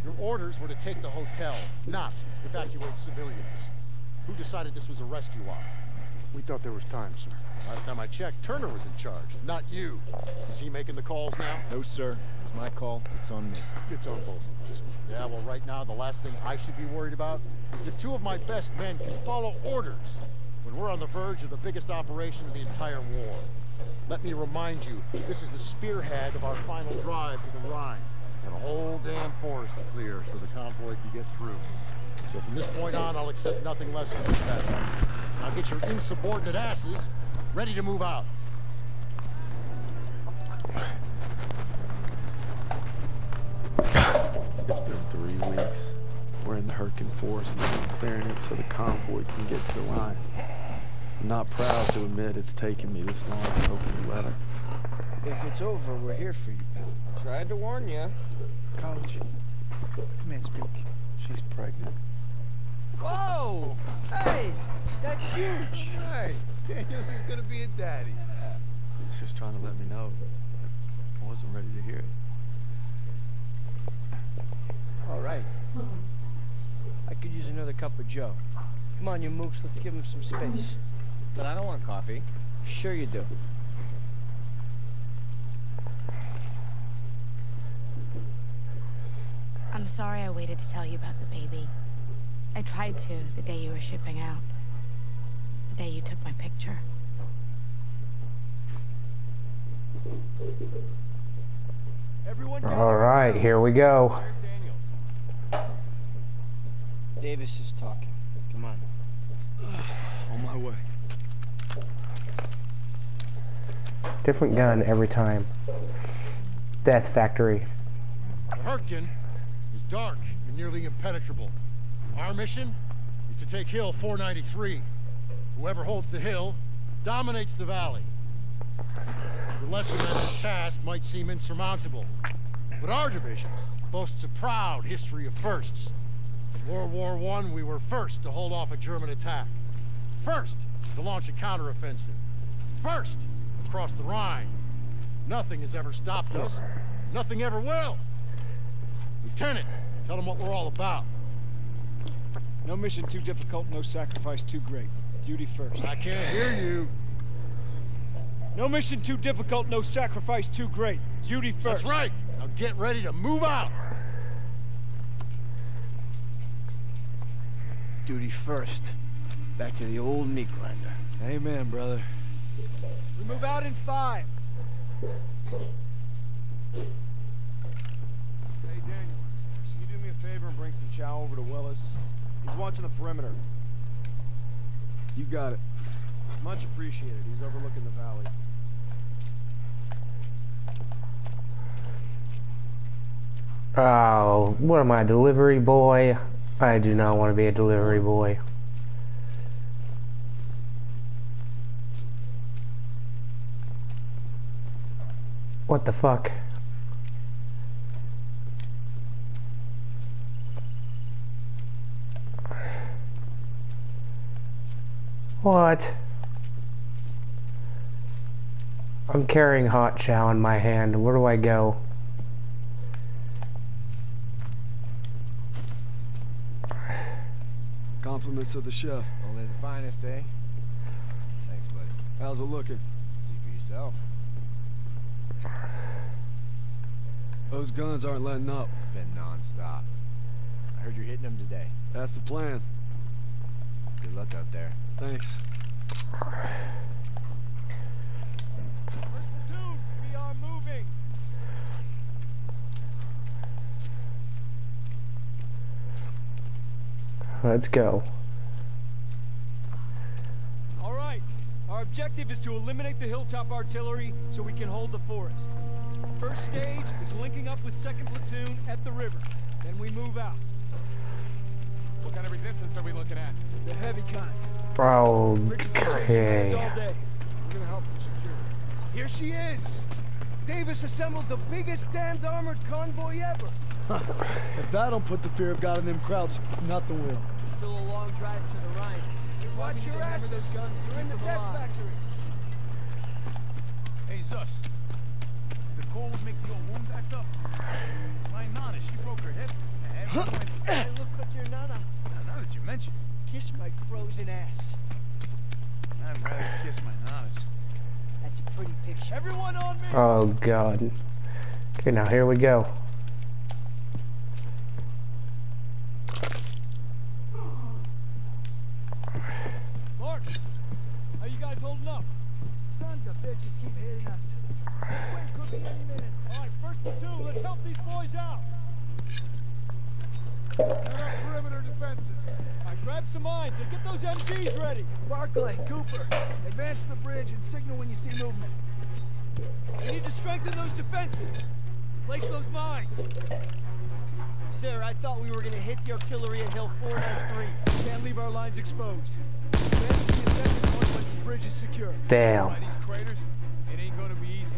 Your orders were to take the hotel, not evacuate civilians. Who decided this was a rescue op? We thought there was time, sir. Last time I checked, Turner was in charge, not you. Is he making the calls now? No, sir. It was my call. It's on me. It's on both of us. Yeah, well, right now, the last thing I should be worried about is if two of my best men can follow orders when we're on the verge of the biggest operation of the entire war. Let me remind you, this is the spearhead of our final drive to the Rhine. Got a whole damn forest to clear so the convoy can get through. So from this point on, I'll accept nothing less than this best. Now get your insubordinate asses ready to move out. It's been 3 weeks. We're in the Hurtgen Forest and we're clearing it so the convoy can get to the line. I'm not proud to admit it's taken me this long to open your letter. If it's over, we're here for you, pal. Tried to warn you. College. Come in, speak. She's pregnant. Whoa! Hey! That's huge! Hey, Daniels is gonna be a daddy. She's just trying to let me know. I wasn't ready to hear it. All right. I could use another cup of joe. Come on, you mooks, let's give him some space. But I don't want coffee. Sure you do. I'm sorry I waited to tell you about the baby. I tried to the day you were shipping out. The day you took my picture. All right, here we go. Davis is talking. Come on. On my way. Different gun every time. Death Factory. The Hurtgen is dark and nearly impenetrable. Our mission is to take Hill 493. Whoever holds the hill dominates the valley. For lesser men, this task might seem insurmountable, but our division boasts a proud history of firsts. In World War I, we were first to hold off a German attack, first to launch a counteroffensive, first across the Rhine. Nothing has ever stopped us. Nothing ever will. Lieutenant, tell them what we're all about. No mission too difficult, no sacrifice too great. Duty first. I can't hear you. No mission too difficult, no sacrifice too great. Duty first. That's right. Now get ready to move out. Duty first. Back to the old meat grinder. Amen, brother. We move out in 5. Hey, Daniels, can you do me a favor and bring some chow over to Willis? He's watching the perimeter. You got it. Much appreciated. He's overlooking the valley. Oh, what am I, a delivery boy? I do not want to be a delivery boy. What the fuck? What? I'm carrying hot chow in my hand. Where do I go? Compliments of the chef. Only the finest, eh? Thanks, buddy. How's it looking? See for yourself. Those guns aren't letting up. It's been non-stop. I heard you're hitting them today. That's the plan. Good luck out there. Thanks. Platoon, we are moving. Let's go. All right. Our objective is to eliminate the hilltop artillery so we can hold the forest. First stage is linking up with 2nd Platoon at the river. Then we move out. What kind of resistance are we looking at? The heavy kind. Okay. All day. We're gonna help him secure it. Here she is! Davis assembled the biggest damned armored convoy ever. If that don't put the fear of God in them crowds, nothing will. Still a long drive to the Rhine. Just watch your asses. You're in the death factory. Hey, Zus. The cold would make the old wound back up. My nana, she broke her hip. Hey, look at your nana. Now that you mention it, Kiss my frozen ass. I'd rather kiss my nanas. That's a pretty picture. Everyone on me! Oh god. Okay, now here we go. Mark, how you guys holding up? Sons of bitches keep hitting us. This wave could be any minute. All right, first platoon, let's help these boys out. Set up perimeter defenses. All right, grab some mines and get those MGs ready. Barclay, Cooper, advance to the bridge and signal when you see movement. We need to strengthen those defenses. Place those mines. Sir, I thought we were gonna hit the artillery at Hill 493. Can't leave our lines exposed. Advance to the assembly point once the bridge is secure. Damn. By these craters, it ain't gonna be easy.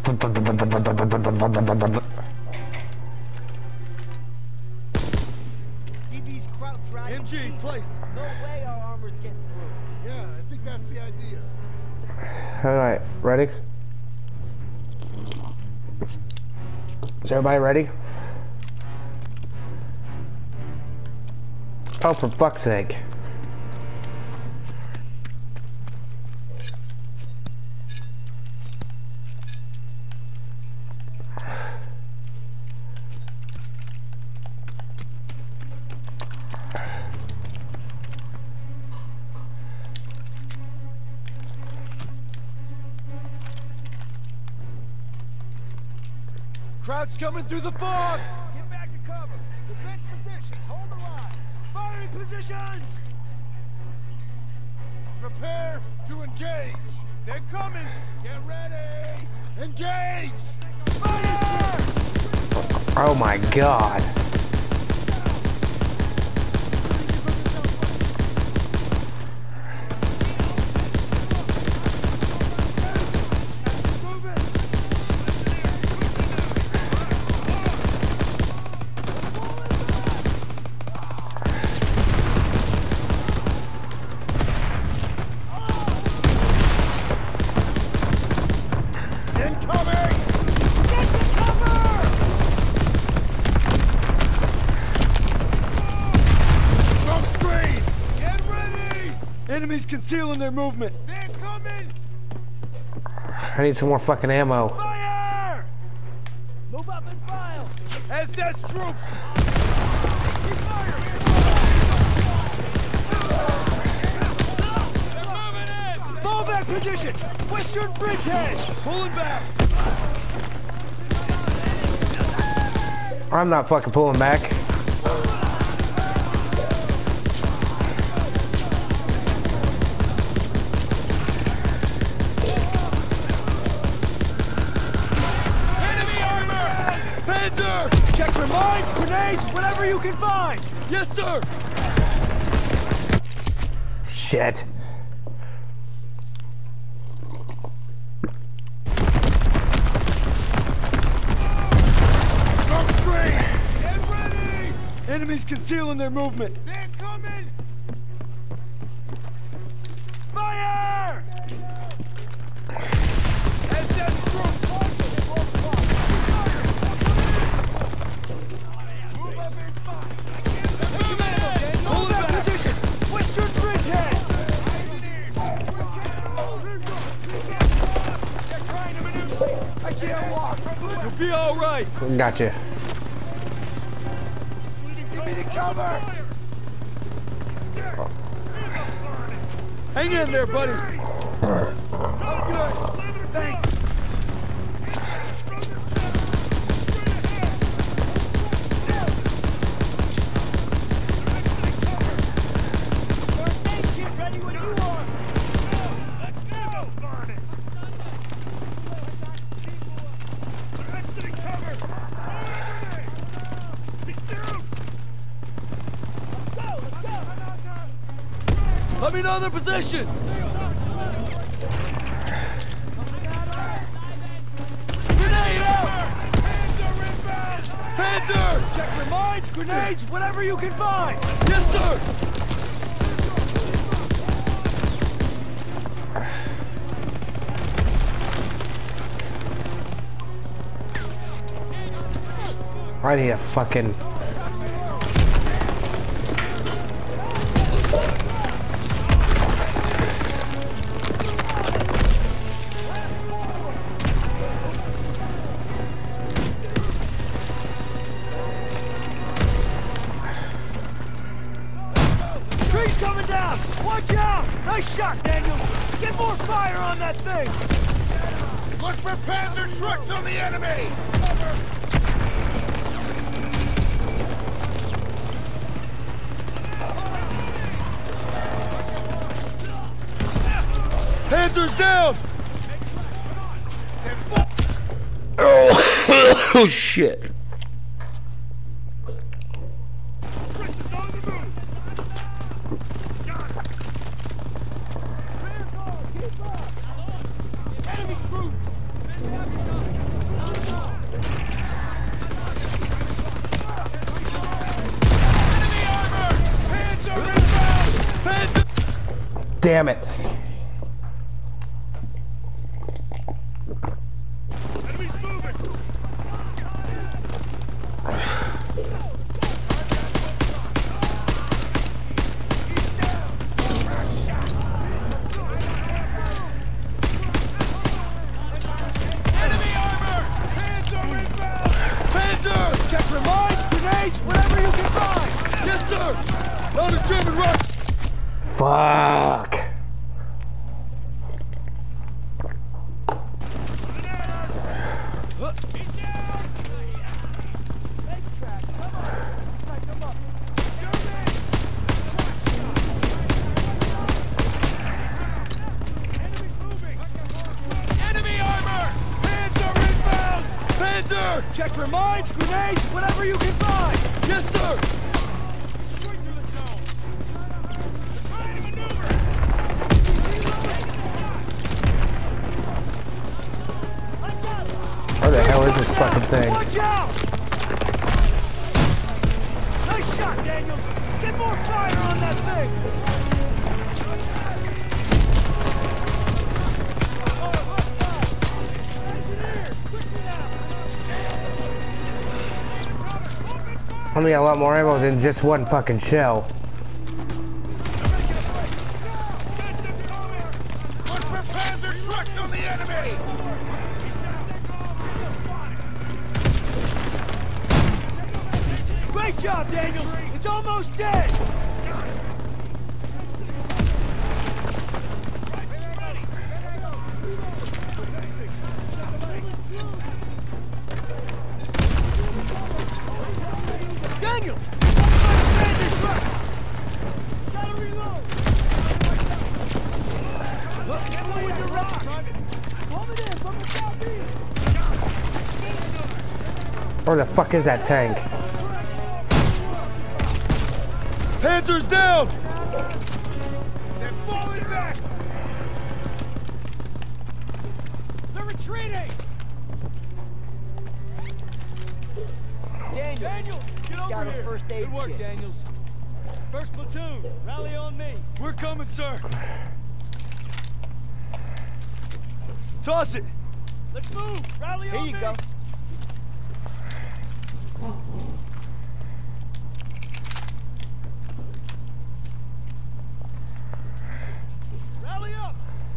See these Kraut dragons? MG placed. No way our armor's getting through. Yeah, I think that's the idea. Alright, ready? Is everybody ready? Oh, for fuck's sake. Kraut's coming through the fog. Get back to cover. Defense positions. Hold the line. Firing positions! Prepare to engage. They're coming. Get ready. Engage! Fire! Oh my god. Enemies concealing their movement. They're coming! I need some more fucking ammo. Fire! Move up and file! SS troops! Keep firing! They're moving in! Fall back position! Western bridgehead! Pulling back! I'm not fucking pulling back. Check for mines, grenades, whatever you can find! Yes, sir! Shit. Smoke screen! Get ready! Enemies concealing their movement. They're coming! Fire! SS troops! Be all right. Gotcha. Give me the cover! Hang in there, buddy. I'm good. Thanks. Ready when you are! Let's go! Burn it! We're exiting cover! He's down! Let's go! Let me know their position. Grenade out! Panzer! Check for mines, grenades, whatever you can find. Yes, sir. I need a fucking... up! Watch out! Nice shot, Daniel! Get more fire on that thing! Look for Panzer trucks on the enemy! Panzer's down! Oh shit. Enemy troops! Enemy armor! Panzer inbound! Panzer! Damn it. Enemy's moving! Enemy armor! Panzer inbound! Panzer! Check for mines, grenades, whatever you can find! Yes, sir! Load of German rock! Fuck. He's down! Come on! Enemy's moving! Enemy armor! Panzer inbound! Panzer! Check for mines, grenades, whatever you can find! Yes, sir! Straight through the zone! Trying to maneuver! Where the hell is this fucking thing? Watch out! Nice shot, Daniels! Get more fire on that thing! I mean, a lot more ammo than just one fucking shell. Look for Panzer trucks on the enemy! Great job, Daniels! It's almost dead! Daniels! Gotta reload! Look, get low with your rock! Coming in from the southeast! Where the fuck is that tank? Panzer's down! They're falling back! They're retreating! Daniels, get over Got a here! first aid Good work, kit. Daniels. First platoon, rally on me. We're coming, sir! Toss it! Let's move! Rally Here on you me! go. Rally up!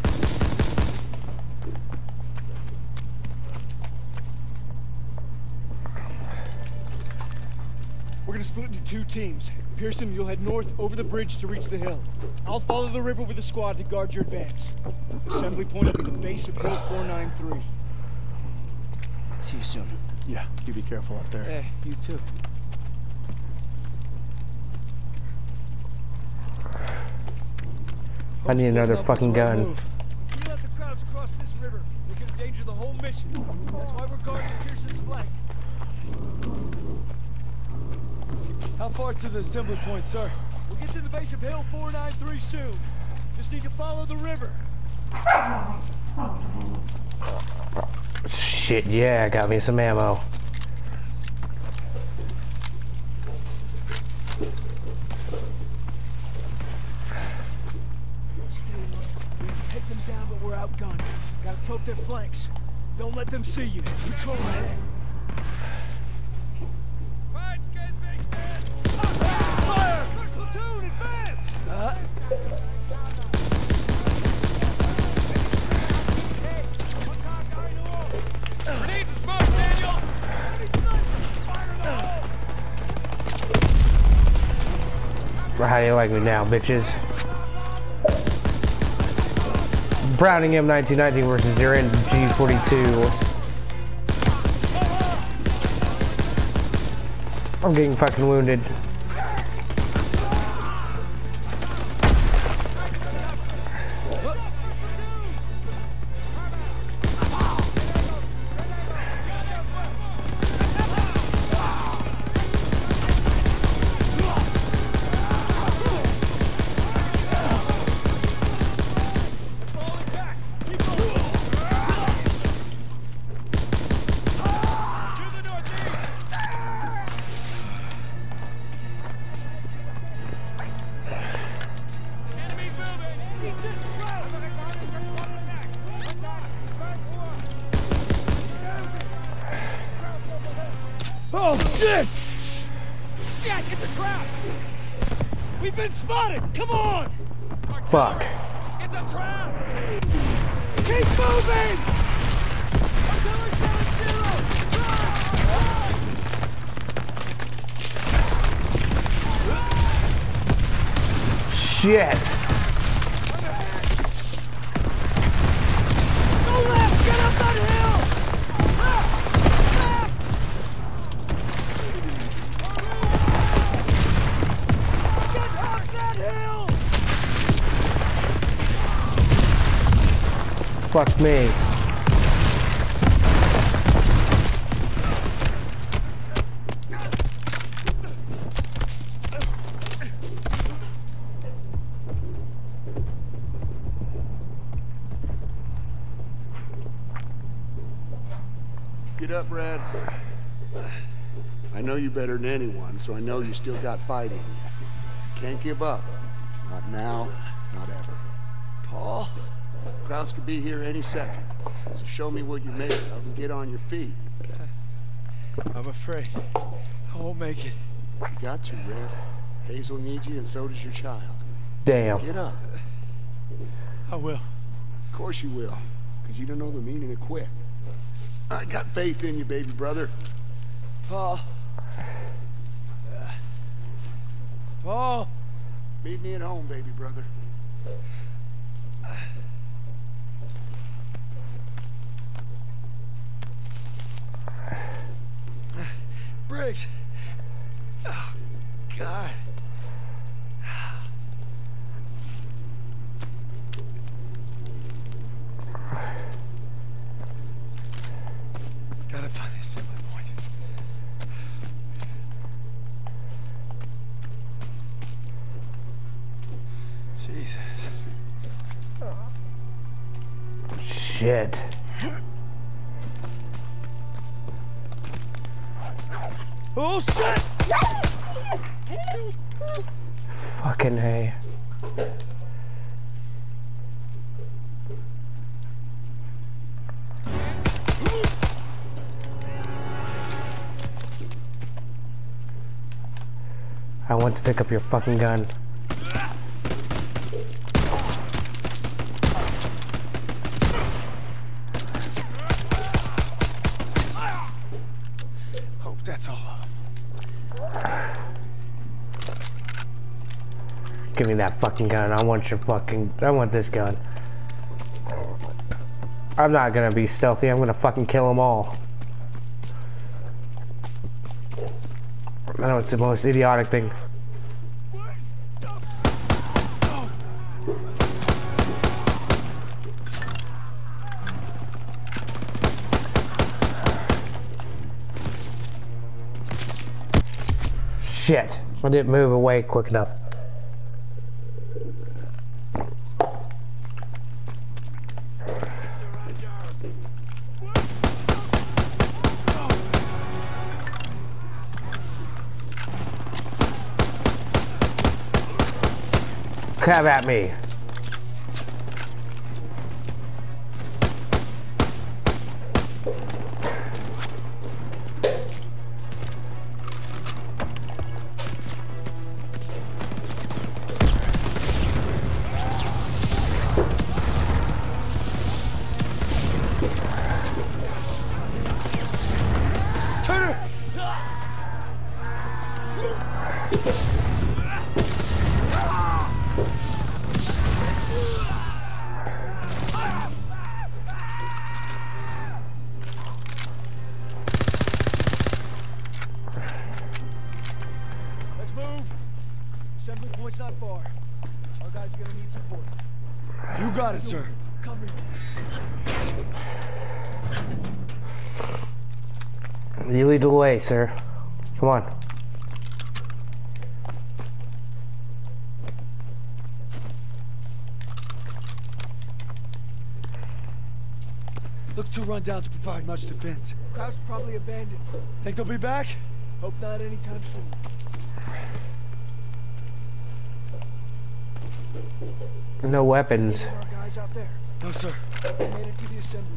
We're gonna split into two teams. Pearson, you'll head north over the bridge to reach the hill. I'll follow the river with a squad to guard your advance. Assembly point will be the base of Hill 493. See you soon. Yeah, you be careful out there. Hey, you too. I need another fucking gun. We let the crowds cross this river. We can endanger the whole mission. That's why we're guarding Pearson's flank. How far to the assembly point, sir? We'll get to the base of Hill 493 soon. Just need to follow the river. Shit, yeah, got me some ammo. Stay low. We can take them down, but we're outgunned. Gotta poke their flanks. Don't let them see you. Control ahead. Fire! First platoon, advance! Grenades and smoke, Daniels! How do you like me now, bitches? Browning M1919 versus your G42. I'm getting fucking wounded. Oh, shit! Shit, it's a trap! We've been spotted! Come on! Fuck. It's a trap! Keep moving! Artillery 7-0! Shit. Go left! Get up that hill! Get up that hill! Fuck me. Get up, Brad. I know you better than anyone, so I know you still got fight in you. Can't give up. Not now, not ever. Paul? Krauts could be here any second. So show me what you're made of and get on your feet. I'm afraid I won't make it. You got to, Red. Hazel needs you, and so does your child. Damn. Get up. I will. Of course you will, because you don't know the meaning of quit. I got faith in you, baby brother. Paul. Paul. Meet me at home, baby brother. Briggs. Oh, God. Gotta find the assembly point. Jesus. Shit. Oh, shit! Fucking hey. I want to pick up your fucking gun. Hope that's all of them. Give me that fucking gun. I want this gun. I'm not gonna be stealthy. I'm gonna fucking kill them all. I know it's the most idiotic thing. Shit. I didn't move away quick enough. Have at me. Turner! Let's move. Assembly point's not far. Our guys are gonna need support. You got it, sir. Cover him. You lead the way, sir. Come on. Looks too run down to provide much defense. Crowd's probably abandoned. Think they'll be back? Hope not anytime soon. No weapons. See any of our guys out there? No, sir. They made it to the assembly.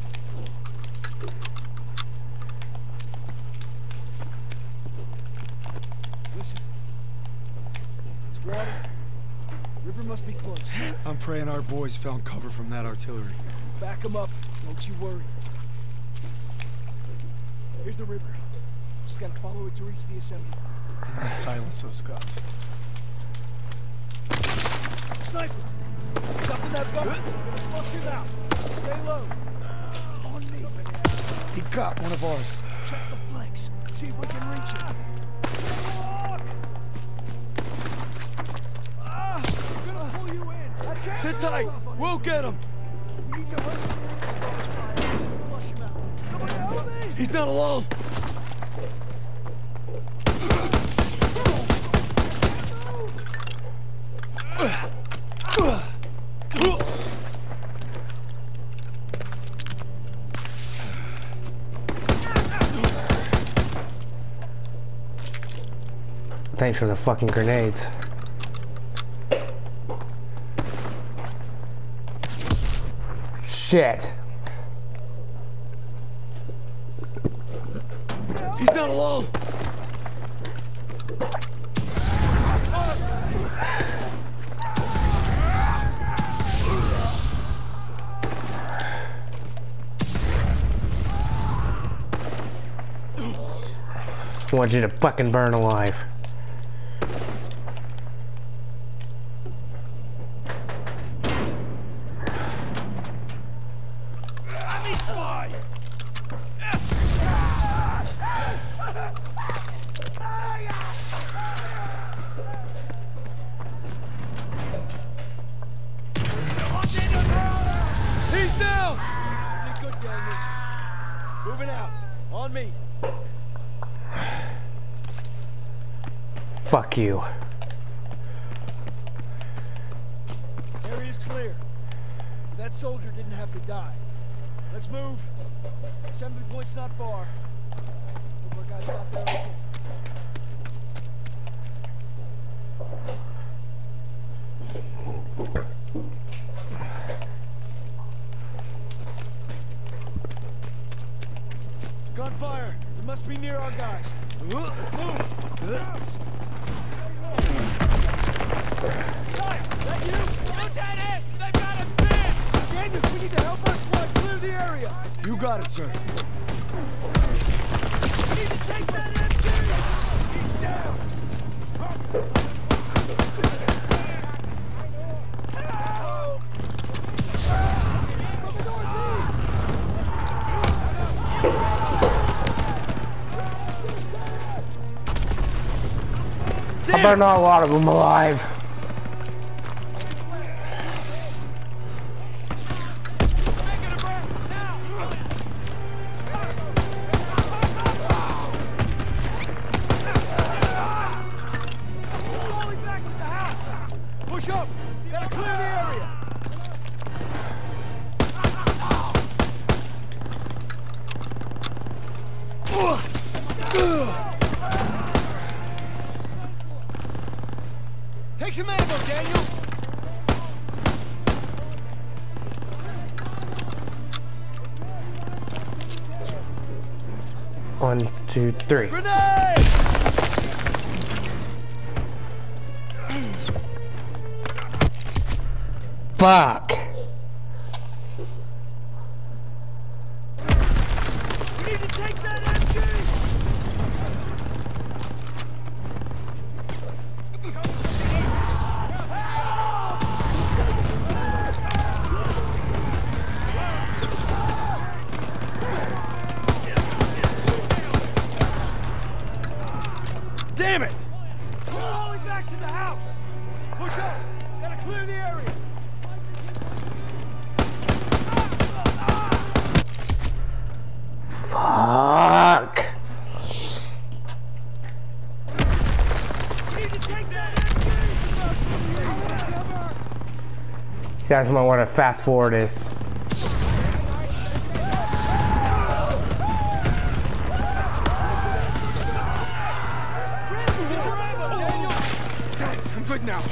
Listen. It's water. River must be close. I'm praying our boys found cover from that artillery. Back them up. Don't you worry. Here's the river. Just gotta follow it to reach the assembly. And then silence those guns. Sniper! Jump in that bucket. Flush him out. Stay low. On me. He got one of ours. Check the flanks. See if we can reach him. I'm gonna pull you in. I can't Sit tight. We'll get him. We need to hurt him. Flush him out. Somebody help me! He's not alone. Thanks for the fucking grenades. Shit. He's not alone. I want you to fucking burn alive. He's down. You're good, Daniel. Moving out. On me. Fuck you. Area's clear. That soldier didn't have to die. Let's move. Assembly point's not far. Hope our guys got there okay. Gunfire! It must be near our guys. Let's move! That you? Lieutenant! They've got us pinned! Daniels, we need to help our squad clear the area! You got it, sir. We need to take that MG! He's down! I burned a lot of them alive. Push up! Gotta clear the area! Take some ammo, Daniels! 1, 2, 3. Grenade! Fuck. We need to take that MG! Damn it! Falling back to the house! Push up! Gotta clear the area! Fuck! You guys might want to fast forward this. Thanks, I'm good now.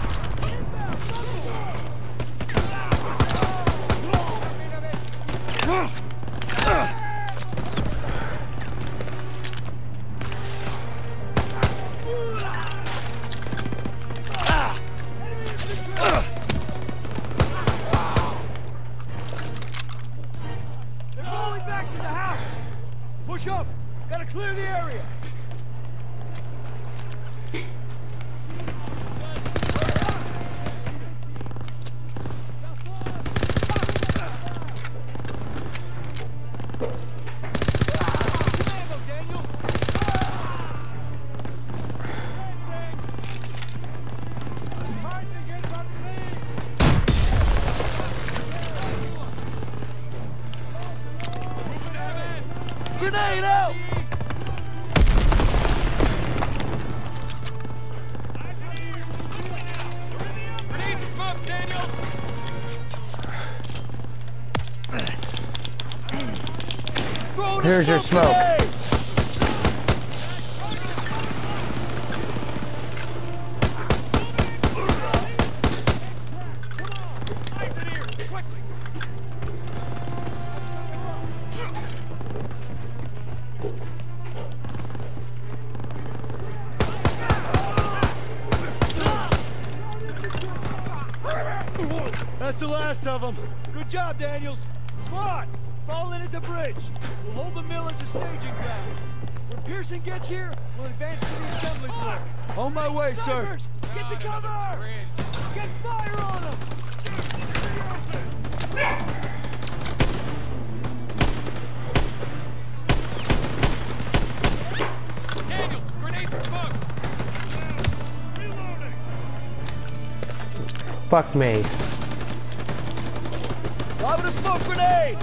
They're rolling back to the house. Push up. Gotta clear the area. Grenade out! Grenades and smoke, Daniels! Here's your smoke. That's the last of them. Good job, Daniels. Squad, fall in at the bridge. We'll hold the mill as a staging ground. When Pearson gets here, we'll advance to the assembly point. On my way, sir. Get to cover! Get fire on them! Daniels, grenades and smokes! Fuck me. Lobbing a smoke grenade!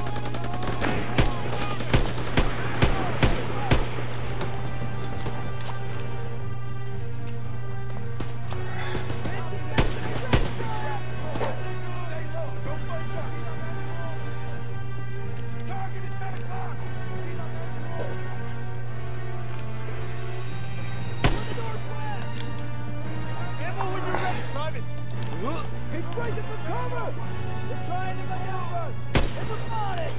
He's breaking for cover! We're trying to maneuver! In the body!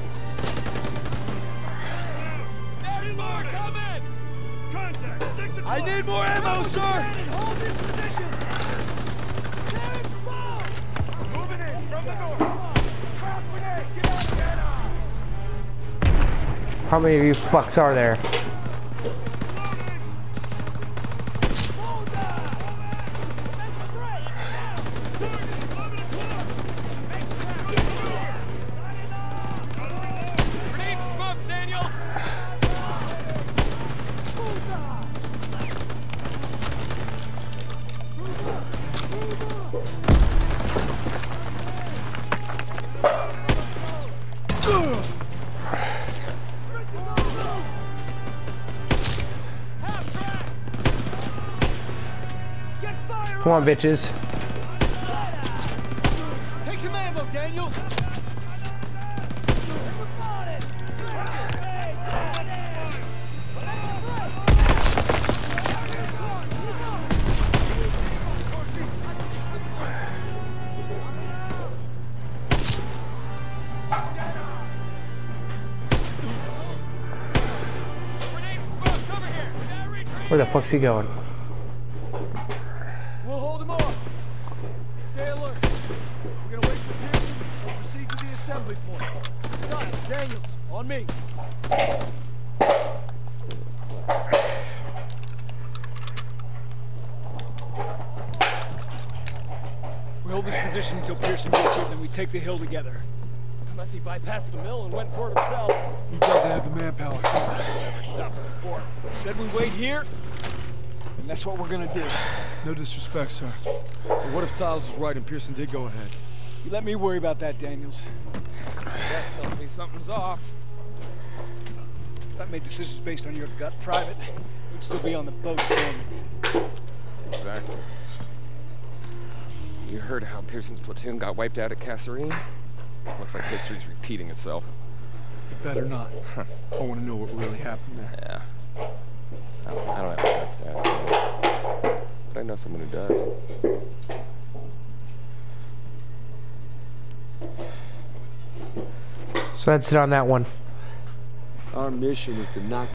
There's more coming! Contact! 6 o'clock! I need more ammo, sir! Hold this position! There's smoke! Moving in from the north! Crowd grenade! Get out of there! How many of you fucks are there? Grenades and smokes, Daniels! Come on, bitches. Take some ammo, Daniels! Where the fuck's he going? We'll hold him off. Stay alert. We're gonna wait for Pearson and proceed to the assembly point. Scott, Daniels, on me. We hold this position until Pearson gets here, then we take the hill together. Unless he bypassed the mill and went for it himself. He doesn't have the manpower. Never stopped him before. Said we wait here, and that's what we're gonna do. No disrespect, sir. But what if Stiles was right and Pearson did go ahead? You let me worry about that, Daniels. That tells me something's off. If I made decisions based on your gut, Private, we'd still be on the boat then. Exactly. You heard how Pearson's platoon got wiped out at Kasserine? Looks like history's repeating itself. It better not. I want to know what really happened there. Yeah. I don't have the guts to ask them. But I know someone who does. So that's it on that one. Our mission is to knock